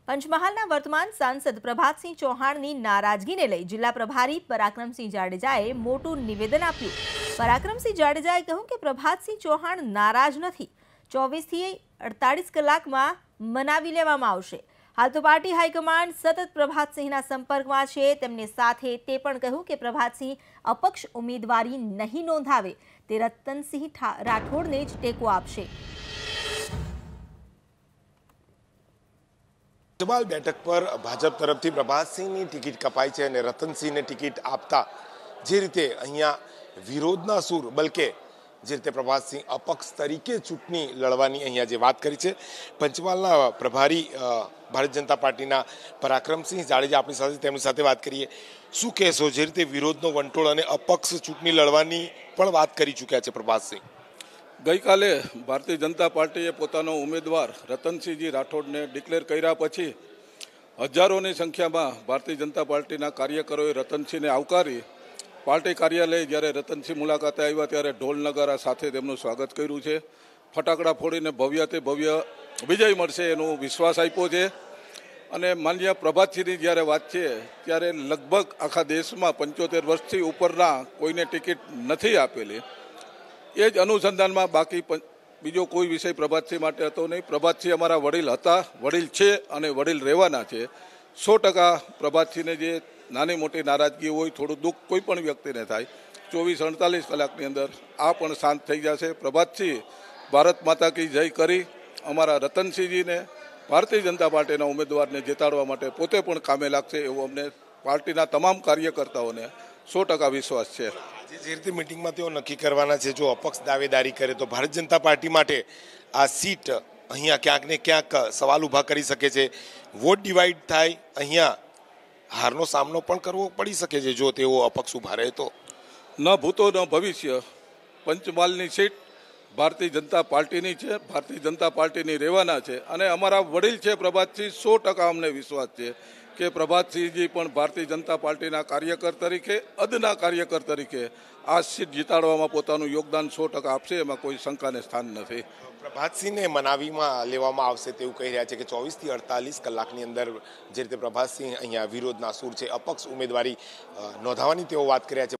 પંચમહાલના વર્તમાન સાંસદ પ્રભાતસિંહ ચૌહાણની નારાજગીને લઈ જિલ્લા પ્રભારી પરાક્રમસિંહ જાડેજાએ મોટું નિવેદન આપ્યું। પરાક્રમસિંહ જાડેજાએ કહ્યું કે પ્રભાતસિંહ ચૌહાણ નારાજ નથી, 24 થી 48 કલાકમાં મનાવી લેવામાં આવશે। હાલ તો પાર્ટી હાઈકમાન્ડ સતત પ્રભાતસિંહના સંપર્કમાં છે। તેમની સાથે તે પણ કહ્યું કે પ્રભાતસિંહ અપક્ષ ઉમેદવારી નહીં નોંધાવે, તે રતનસિંહ રાઠોડને જ ટેકો આપશે। पंचमहाल बैठक पर भाजप तरफથી પ્રભાતસિંહની ટિકિટ કપાઈ છે અને રતનસિંહને ટિકિટ આપતા જે રીતે અહીંયા વિરોધના સૂર, બલકે જે રીતે પ્રભાતસિંહ અપક્ષ તરીકે ચૂંટણી લડવાની અહીંયા જે વાત કરી છે, પંચમહાલના પ્રભારી ભારતીય જનતા પાર્ટીના પરાક્રમસિંહ જાડેજા આપણી સાથે, તેમની સાથે વાત કરીએ। શું કહેશો, જે રીતે વિરોધનો વંટોળ અને અપક્ષ ચૂંટણી લડવાની પણ વાત કરી ચૂક્યા છે પ્રભાતસિંહ? ગઈકાલે ભારતીય જનતા પાર્ટીએ પોતાનો ઉમેદવાર રતનસિંહજી રાઠોડને ડિક્લેર કર્યા પછી હજારોની સંખ્યામાં ભારતીય જનતા પાર્ટીના કાર્યકરોએ રતનસિંહને આવકારી પાર્ટી કાર્યાલય જ્યારે રતનસિંહ મુલાકાતે આવ્યા ત્યારે ઢોલ નગારા સાથે તેમનું સ્વાગત કર્યું છે। ફટાકડા ફોડીને ભવ્યથી ભવ્ય વિજય મળશે એનો વિશ્વાસ આપ્યો છે। અને માન્ય પ્રભાતસિંહની જ્યારે વાત છે ત્યારે લગભગ આખા દેશમાં 75 વર્ષથી ઉપરના કોઈને ટિકિટ નથી આપેલી। એ જ અનુસંધાનમાં બાકી બીજો કોઈ વિષય પ્રભાતસિંહ માટે હતો નહીં। પ્રભાતસિંહ અમારા વડીલ હતા, વડીલ છે અને વડીલ રહેવાના છે। 100% પ્રભાતસિંહને જે નાની મોટી નારાજગી હોય, થોડું દુઃખ કોઈ પણ વ્યક્તિને થાય, 24-48 કલાકની અંદર આ પણ શાંત થઈ જશે। પ્રભાતસિંહ ભારત માતા કી જય કરી અમારા રતનસિંહજીને, ભારતીય જનતા પાર્ટીના ઉમેદવારને જીતાડવા માટે પોતે પણ કામે લાગશે એવો અમને પાર્ટીના તમામ કાર્યકર્તાઓને 100% વિશ્વાસ છે। જે રીતે મીટિંગમાં તેઓ નક્કી કરવાના છે, જો અપક્ષ દાવેદારી કરે તો ભારતીય જનતા પાર્ટી માટે આ સીટ અહીંયા ક્યાંક ને ક્યાંક સવાલ ઊભા કરી શકે છે। વોટ ડિવાઈડ થાય, અહીંયા હારનો સામનો પણ કરવો પડી શકે છે જો તેઓ અપક્ષ ઊભા રહે તો। ન ભૂતો ન ભવિષ્ય, પંચમહાલની સીટ ભારતીય જનતા પાર્ટીની છે, ભારતીય જનતા પાર્ટીની રહેવાના છે અને અમારા વડીલ છે પ્રભાતસિંહ, 100% અમને વિશ્વાસ છે કે પ્રભાતસિંહજી પણ ભારતીય જનતા પાર્ટીના કાર્યકર તરીકે, અદના કાર્યકર તરીકે આ સીટ જીતાડવામાં પોતાનું યોગદાન 100% આપશે, એમાં કોઈ શંકાને સ્થાન નથી। પ્રભાતસિંહને મનાવીમાં લેવામાં આવશે તેવું કહી રહ્યા છે કે 24 થી 48 કલાકની અંદર જે રીતે પ્રભાતસિંહ અહીંયા વિરોધના સૂર છે, અપક્ષ ઉમેદવારી નોંધાવવાની તેઓ વાત કર્યા છે।